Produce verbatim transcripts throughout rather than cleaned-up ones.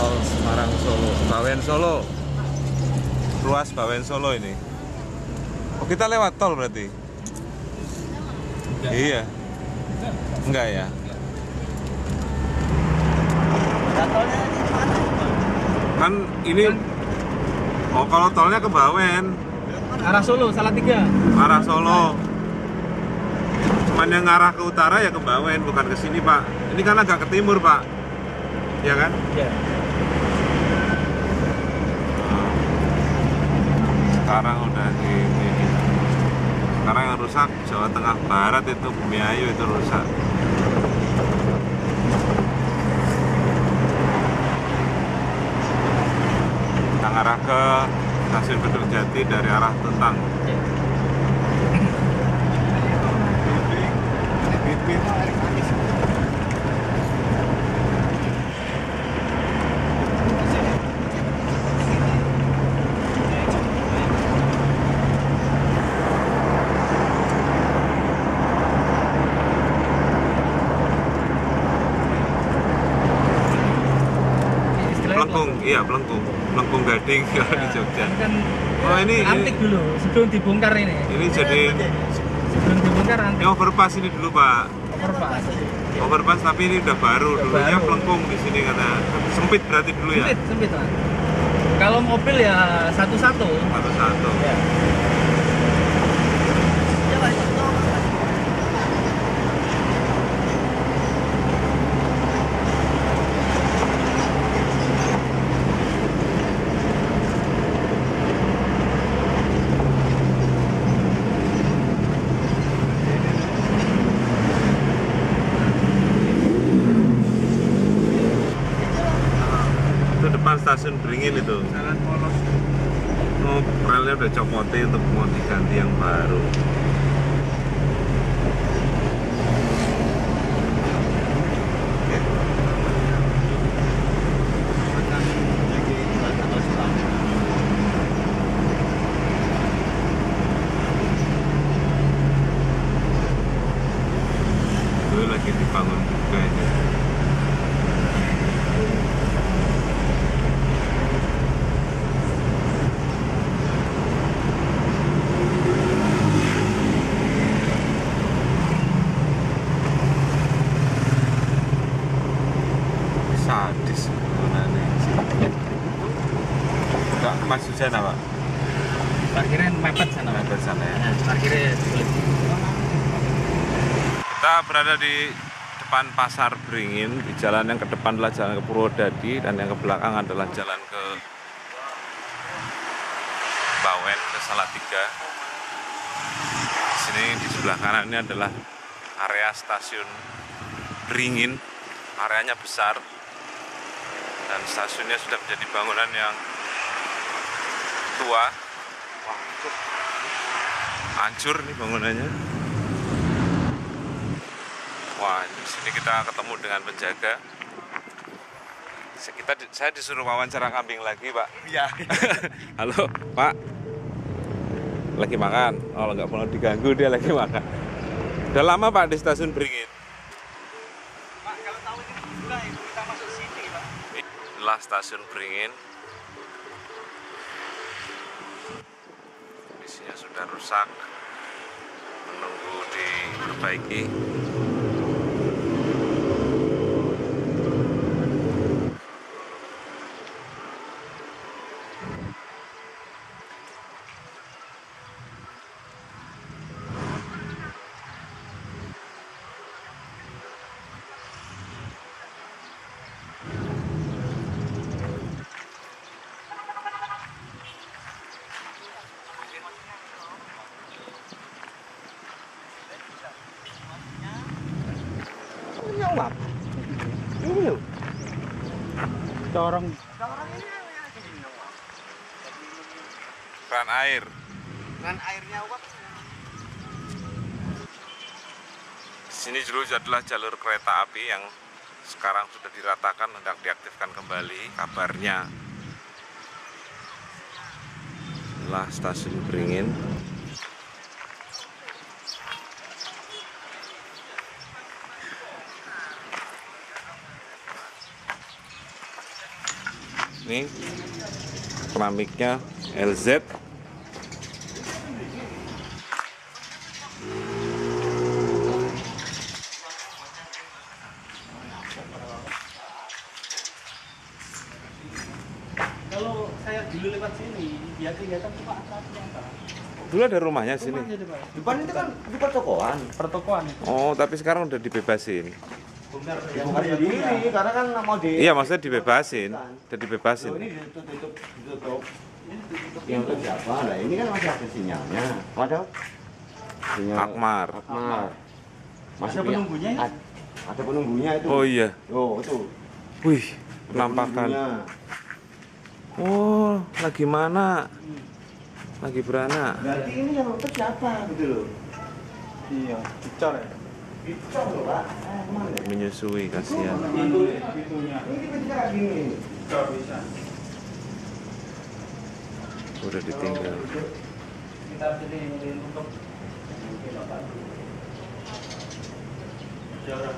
tol Semarang Solo, Bawen Solo, ruas Bawen Solo ini. Oh, kita lewat tol berarti? Enggak. Iya. Enggak ya? Tolnya di mana? Kan ini, oh kalau tolnya ke Bawen. Arah Solo, Salatiga. Arah Solo. Cuman yang arah ke utara ya ke Bawen, bukan ke sini Pak. Ini kan agak ke timur Pak. Ya kan? Iya. Sekarang udah gini. Sekarang yang rusak Jawa Tengah Barat itu, Bumiayu itu rusak. Yang arah ke Stasiun Gedung Jati dari arah Tuntang. Pelengkung, iya Pelengkung, Pelengkung Gading kalau di Jogja. Kan Oh ini, antik ini, dulu, sebelum dibongkar ini. ini jadi Sebelum dibongkar antik. ini overpass ini dulu Pak. Overpass. Overpass tapi ini udah baru, dulunya Baru. Pelengkung di sini kata. Sempit berarti dulu ya. Sempit, sempit Mas. Kalau mobil ya satu-satu. Satu-satu. Ya. Itu depan stasiun Beringin itu. Jalan polos. Oh, relnya udah copote untuk mau diganti yang baru. Itu lagi dibangun juga ini. Sadis bangunannya. Enggak Mas Hujan apa? Parkirnya mepet sana. Mepet sana ya. Nah, parkirnya sulit. Kita berada di depan Pasar Beringin. Di jalan yang ke depan adalah jalan ke Purwodadi dan yang ke belakang adalah jalan ke Bawen, ke Salatiga. Di sini di sebelah kanan ini adalah area stasiun Beringin. Areanya besar dan stasiunnya sudah menjadi bangunan yang tua. Wah, hancur nih bangunannya. Wah, di sini kita ketemu dengan penjaga. Kita, saya disuruh wawancara kambing lagi, Pak. Iya. Halo, Pak. Lagi makan. Oh, nggak perlu diganggu, dia lagi makan. Udah lama, Pak, di stasiun Beringin? Pak, kalau tahu ini buka itu kita masuk sini, Pak. Inilah stasiun Beringin. Kondisinya sudah rusak. Menunggu diperbaiki. Nyawap. Ini loh. Corong. Orang ini yang jadi nyawap. Keran air. Dengan airnya uap. Di sini dulu adalah jalur kereta api yang sekarang sudah diratakan, hendak diaktifkan kembali. Kabarnya inilah stasiun Beringin. Nih keramiknya L Z. Kalau saya dulu lewat sini, ya kelihatan cuma atapnya, Pak. Dulu ada rumahnya sini. Rumahnya ada, Pak. Depan itu kan di pertokoan. Pertokoan. Oh, tapi sekarang udah dibebasin. Bukan Ya, bukan sendiri, karena kan mau di. Iya, maksudnya dibebasin. Udah dibebasin. Oh, ini ditutup, ditutup, ditutup. Yang untuk siapa? Nah, ini kan masih ada sinyalnya. Ada sinyal. Akmar. Akmar. Masih Ada penunggunya ya? Ada, ada penunggunya itu. Oh iya. Oh, itu. Wih, Ada penampakan. penunggunya. Oh, lagi mana? Lagi beranak. Berarti ini yang untuk siapa gitu loh? Iya, dicor ya. Dicor loh, Pak. Eh, mana? Menyusui, kasihan. Pintunya. Ini bisa kayak gini. Dicor bisa. Udah ditinggal. Kita sini nyariin untuk jarak.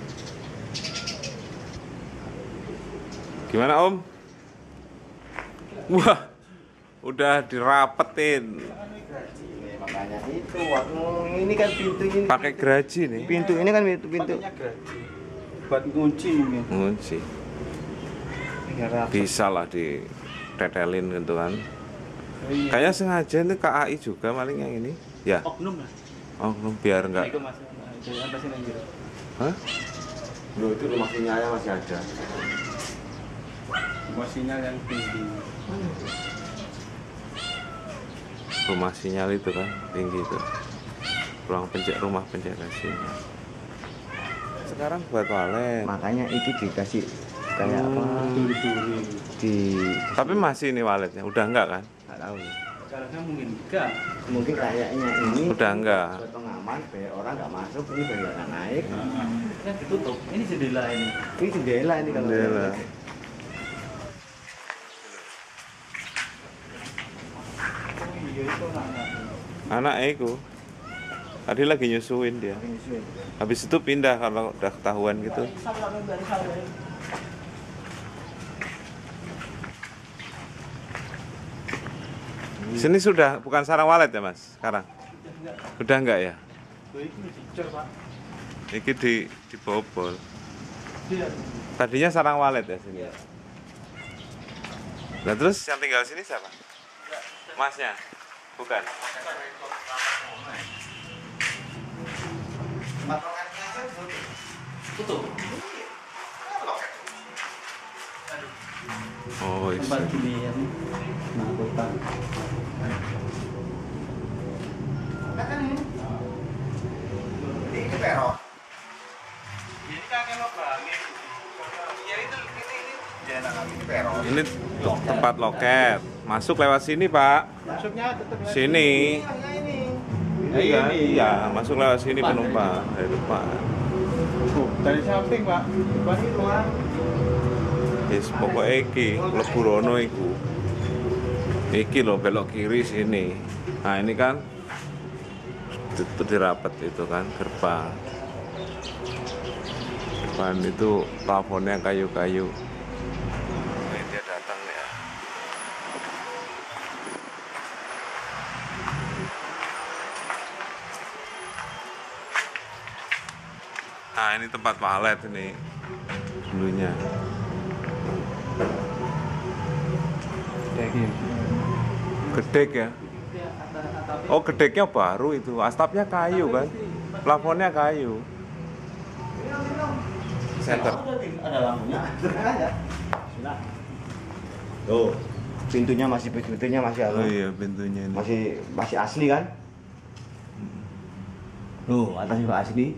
Gimana Om? Wah, udah dirapetin. Makanya itu waktu ini kan pintu ini. Pakai geraji nih. Pintu ini kan pintu pintu. Pakainya gergaji. Buat ngunci mungkin. Ngunci. Bisa lah ditetelin gitu kan. Iya. Kayaknya sengaja itu K A I juga paling yang ini. Ya. Oknum lah. Oh, biar Nah, enggak. itu masih ada atas ini gitu. Hah? Loh, itu rumah sinyalnya masih ada. Semua sinyal yang tinggi. Rumah sinyal itu kan tinggi itu. Ruang pencet rumah penjaga sinyal. Sekarang buat walet. Makanya itu dikasih kayak apa? Duri-duri. Di Tapi masih ini waletnya. Udah enggak kan? nggak tahu. Sekarangnya mungkin enggak. Mungkin kayaknya ini Udah enggak. buat pengaman biar orang nggak masuk, ini biar nggak naik. Kan ditutup. Ini jendela ini. Ini jendela ini kalau Jendela. Oh iya itu anak-anak. Anak Eko. Tadi lagi nyusuin dia. Habis itu pindah kalau udah ketahuan gitu. Sini sudah bukan sarang walet ya Mas sekarang? Udah enggak ya? Tuh ini dicor, Pak. Ini di dibobol. Dia. Tadinya sarang walet ya sini. Nah terus yang tinggal sini siapa? Masnya? Bukan. Tutup. Oh iya. Tempat ginian. Nah, hutan. Ini peron. Ini kakek lubang ini. Ya itu ini ini. Jendela kami ini peron. Ini tempat loket. Masuk lewat sini Pak. Masuknya tetap Sini. Ini Iya, ini. iya, masuk lewat sini penumpang dari depan. dari samping, Pak. Depan itu, Pak. Yes, pokoknya iki, mlebu rono iku. Iki loh belok kiri sini. Nah, ini kan itu dirapet itu kan gerbang. Depan itu plafonnya kayu-kayu. Nah, dia datang ya. Nah, ini tempat walet ini dulunya. Gedek ya. Oh, gedeknya baru itu. Atapnya kayu kan. Plafonnya kayu. Center. Ada lampunya. Sudah. Tuh, pintunya masih pintunya masih Oh anu. iya, pintunya ini. Masih masih asli kan? Tuh, atasnya juga asli.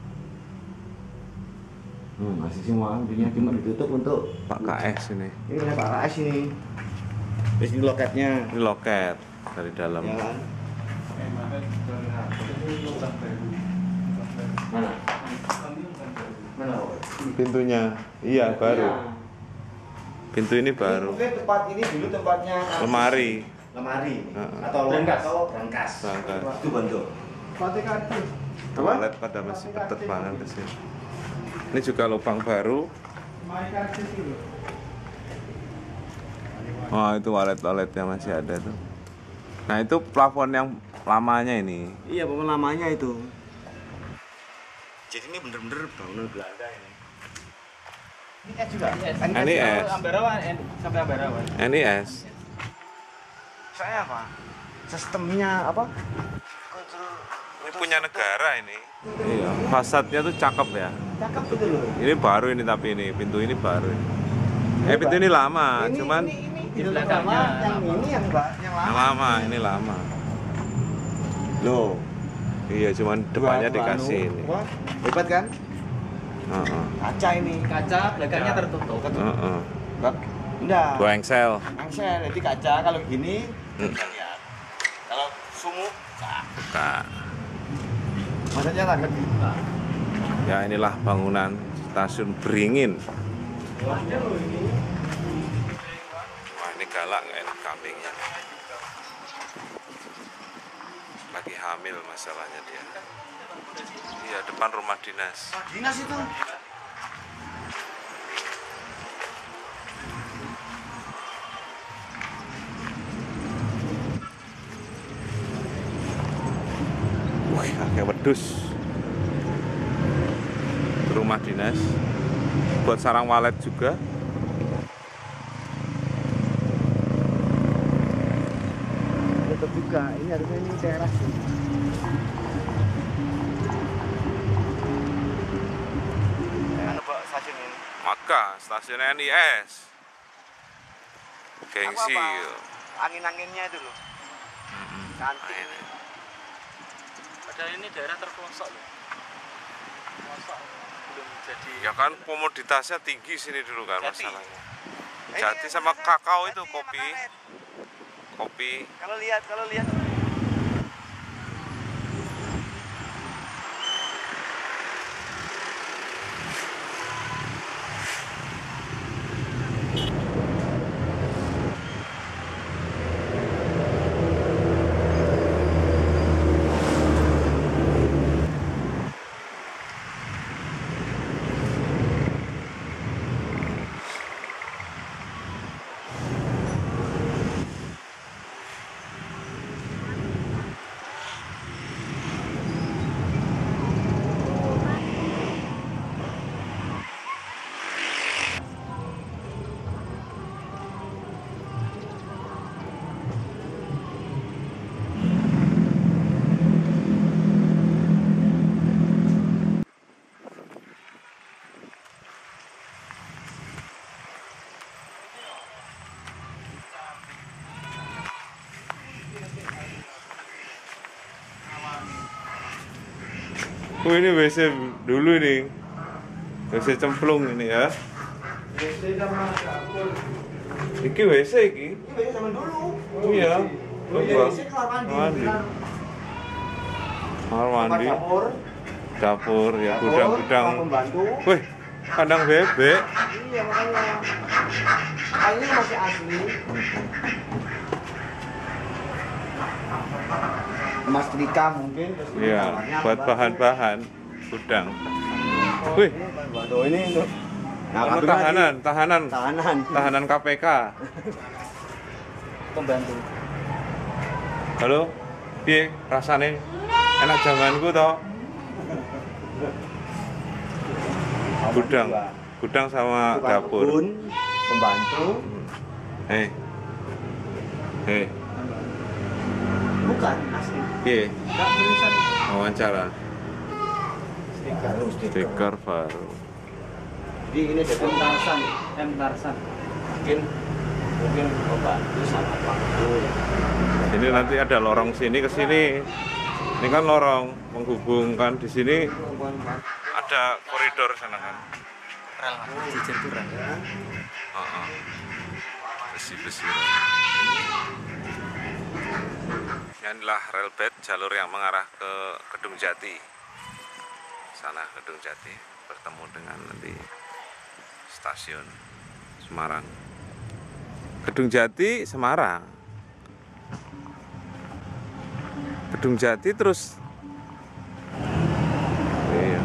Hmm, masih semua, pintunya cuma ditutup untuk Pak K S ini. ini punya Pak K S ini. Terus ini loketnya. Ini loket dari dalam. Ya kan? Eh, maka dari lubang baru. Mana? Ini lubang baru. Mana? Pintunya. Iya, baru. Pintu ini Ini baru. mungkin tempat ini dulu tempatnya Lemari. lemari Heeh. atau Brankas. atau brankas. Brankas. Itu bentuk. Pakai kaki. Toilet pada masih ketat banget di sini. Ini juga lubang baru. Pakai kaki itu. Oh, itu walet-waletnya masih ada tuh. Nah, itu plafon yang lamanya ini. Iya, plafon lamanya itu. Jadi ini bener-bener bangunan Belanda ini. Ini S juga. N I S. Ambarawa sampai Ambarawa. N I S. Saya apa? Sistemnya apa? Ini punya negara ini. Iya, fasadnya tuh cakep ya. Cakep gitu loh. Ini baru ini tapi ini pintu ini baru ini. Eh pintu ini lama, Ini, cuman ini, ini, di di belakangnya yang lama. ini yang mbak yang yang lama. lama, ini lama. Loh, Iya, cuman depannya dua- dua dikasih anu. ini. Wah, hebat kan? Heeh. Kaca ini. Kaca belakangnya tertutup. Heeh. Bak, enggak. Dua engsel. Angsel, jadi kaca kalau gini Hmm. bisa lihat. Kalau sumuk, nah, Buka. maksudnya tak kebuka. Ya inilah bangunan stasiun Beringin. Wah ini galak nggak ini kambingnya. Lagi hamil masalahnya dia. Iya depan rumah dinas. Dinas itu. Wih kayak wedus. Rumah dinas. Buat sarang walet juga. Tetap juga, ini harusnya ini teras. Anu Pak, stasiun ini. Maka stasiun N I S. Gengsi. Apa, apa? Angin-anginnya itu loh. Cantik. Ini. Padahal ini daerah terpelosok loh. Pelosok belum jadi. Ya kan komoditasnya tinggi sini dulu kan Jati. masalahnya. Jati sama kakao itu kopi. Kopi. Kalau lihat, kalau lihat. Oh ini W C dulu nih. W C cemplung ini ya. Iki W C iki. Ini banyak zaman dulu. Iya. Oh iya, Gua- ini kamar mandi. mandi. benar. Kamar Tempat mandi, dapur. dapur ya, Dapur, gudang-gudang. ruang pembantu. Wih, kandang bebek. Iya makanya. Kayaknya masih asli. Mas Trika mungkin. Terus ini Iya, kamarnya buat pembantu. bahan-bahan gudang. Wih, Ini pembantu ini untuk. anu kabinnya tahanan, di- tahanan, Tahanan. tahanan K P K. Pembantu. Halo, piye rasane? Enak jamanku toh? Gudang, gudang sama Tukang dapur. kebun, pembantu. Hei, hei, Bukan asli. piye? Enggak tulisan. Wawancara, Stiker. Oh, stiker baru. Jadi ini ada M Tarsan, M Tarsan. mungkin mungkin pembantu sama pembantu. Ini nanti ada lorong sini ke sini. Ini kan lorong menghubungkan di sini ada koridor sana kan. Rel jejer tuh rel. Heeh. Besi-besi. Inilah rel bed jalur yang mengarah ke Gedung Jati. Sana Gedung Jati bertemu dengan nanti stasiun Semarang. Gedung Jati Semarang. Gedung Jati terus iya.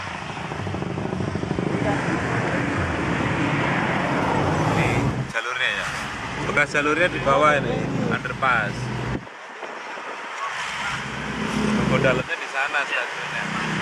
Ini jalurnya ya. Nah, jalurnya di bawah ini, underpass. Tunggu dalamnya di sana stasiunnya.